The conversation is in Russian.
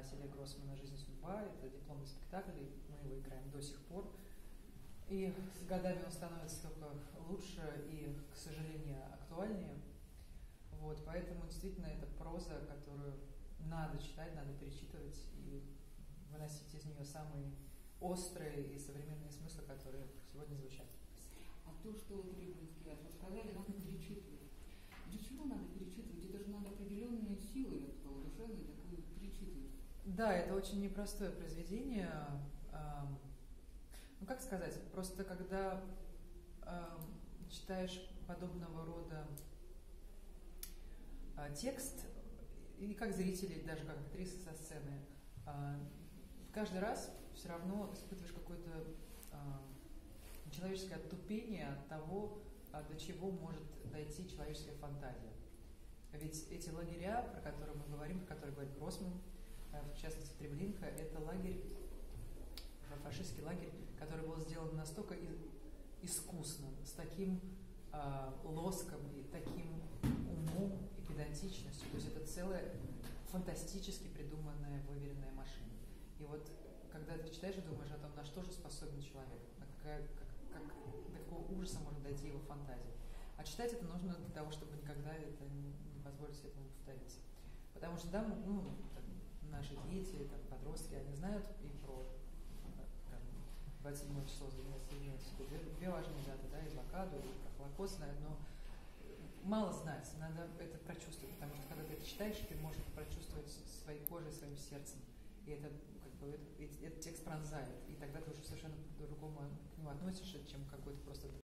Василия Гроссмана «Жизнь и судьба». Это дипломный спектакль, и мы его играем до сих пор. И с годами он становится только лучше и, к сожалению, актуальнее. Вот, поэтому действительно это проза, которую надо читать, надо перечитывать и выносить из нее самые острые и современные смыслы, которые сегодня звучат. А то, что вот Рыбинский рассказали, надо перечитывать. Для чего надо перечитывать? Это же надо определенные силы, я сказала, душевные, такое перечитывать. Да, это очень непростое произведение. Ну, как сказать, просто когда читаешь подобного рода текст, и как зрители, даже как актрисы со сцены, каждый раз все равно испытываешь какое-то человеческое оттупение от того, до чего может дойти человеческая фантазия. Ведь эти лагеря, про которые мы говорим, про которые говорит Гроссман, в частности Treblinka, это лагерь, фашистский лагерь, который был сделан настолько искусно, с таким лоском и таким умом и педантичностью. То есть это целая фантастически придуманная, выверенная машина. И вот когда ты читаешь и думаешь о том, на что же способен человек, до какого ужаса может дойти его фантазия. А читать это нужно для того, чтобы никогда это не позволить этому повториться. Потому что, да, наши дети, подростки, они знают и про 27 число две важные даты, да, и блокаду, и про Холокост знают, но мало знать, надо это прочувствовать, потому что когда ты это читаешь, ты можешь прочувствовать своей кожей, своим сердцем. И это, этот текст пронзает, и тогда ты уже совершенно по-другому к нему относишься, чем какой-то просто